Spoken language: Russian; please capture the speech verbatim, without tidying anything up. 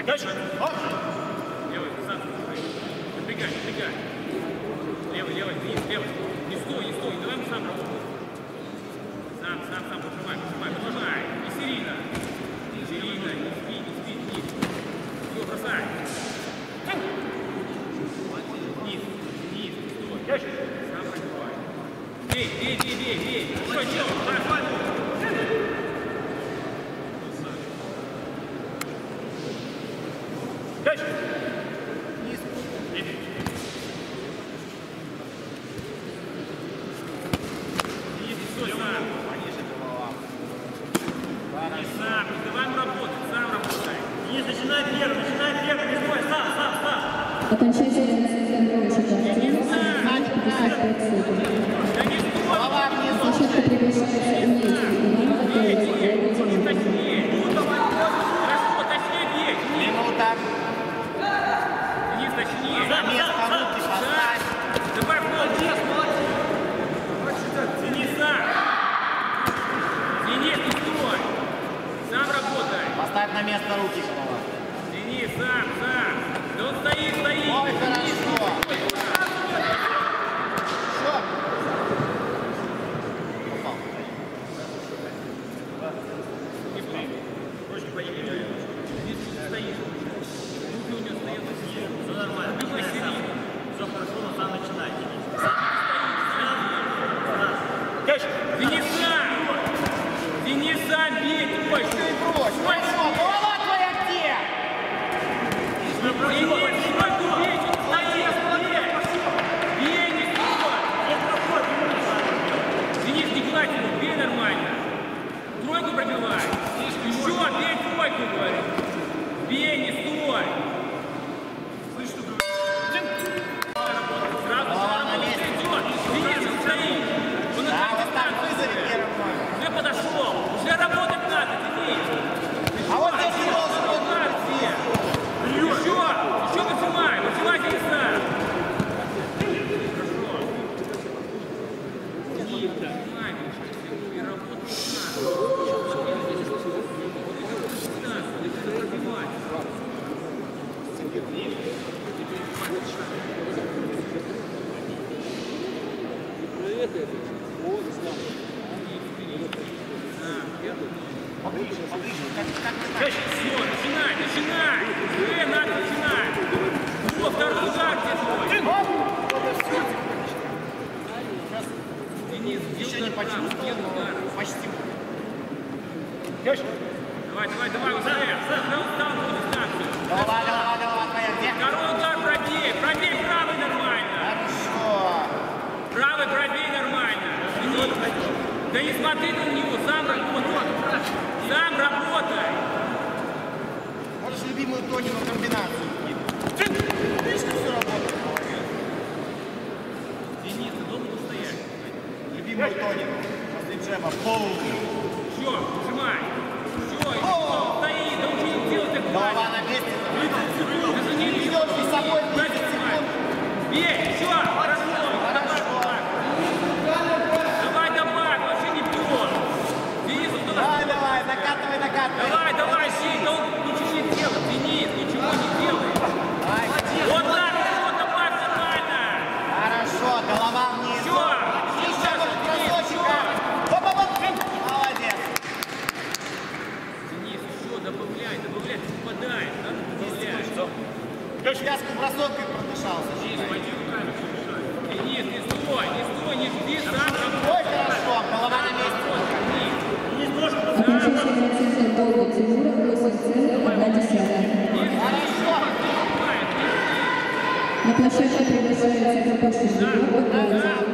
Дальше. Левый, сам. Напрягай, напрягай. Левый, левый, вниз, левый. Не стой, не стой. Давай мы сам работаем. Сам, сам, сам. Пожимай, пожимай, продолжай. Не серийно. Не серийно. Не спи, не спи, вниз. Все, бросай. Вниз, вниз, стой. Дальше. Сам пробивай. Бей, бей, бей, бей, бей. Что, что? Давай. Дальше. Вниз. Вниз. Стой, сам. Сам, не давай ему работать, сам работай. Вниз, начинай первым, начинай первым, не стой, сам, сам, сам. Окончательный центровый четвертый. Да не стой. Площадка превышается имеется. Точнее. Хорошо, точнее бей. Минута. Вниз, точнее. За место руки поставь. Давай, молодец, молодец. Денис, сам. Денис, не стой. Сам работай. Поставь на место руки, голова. Денис, сам, сам. Да он стоит, стоит. Ой, хорошо. Что? Попал. Не плей. Ручки поехали. Денис стоит. Руки у него стоят. Все нормально. Любой серии. Все хорошо, но сам начинай. Дальше. Денис, сам. Денис, сам, бей, твой. Хорошо, голова твоя где? Денис, тройку бей, что ты стоишь, бей. Бей, не стой. Денис, не гладь его, бей нормально. Тройку пробивай. Еще, бей тройку, говорю. Бей, не стой. Слышь, что говорю? Сразу, Голова сразу, на месте. идет. Денис, он стоит. Он на Да, твоей вот так дистанции. вызови первым. Уже подошел. Уже работать надо, Денис. А вот здесь не должен быть. Еще, еще выжимай, выжимай Дениса. Хорошо. Денис, выжимай, и работать Поближе, поближе. Как, как, как. Все, начинай, начинай. Э, надо начинать. Во, второй удар где твой. Денис, Еще не почувствовал, но почти. Дальше. давай, давай, давай, уже. На устал будет дистанцию. Голова, голова, голова твоя где? Второй удар пробей, пробей правый нормально. Хорошо. Правый пробей нормально. Денис, да не смотри на него, сам работай. Сам работай. Можешь любимую Тонину комбинацию. Видишь, как все работает? Денис, ты должен был стоять. Любимую Тонину. После джеба. Боу. Все, нажимай. Все, и все, стоит, да учи делать так. Голова на месте. Даже не Идешь за собой тридцать секунд. бей, все, хорошо. Давай, давай, вообще не пьешь. Денис, он туда. Давай, давай, накатывай, накатывай. Давай, давай, щит, да он ничего не делает. Денис, ничего не делает. Давай. Вот так, вот, давай, нормально. Хорошо, голова вниз. Все. Еще может бросочек. Оп-оп-оп. Молодец. Денис, еще добавляй, добавляй, ты попадаешь, да? Добавляй. Дальше. Связку бросовкой продышался. Денис, пойди руками решай. Денис, не стой, не стой, не жди, сам Ой, хорошо, голова на месте. Денис, ножку. Окончательный центровый Тимура восемь целых одна десятая. Хорошо. На площадке превышается пропущенный.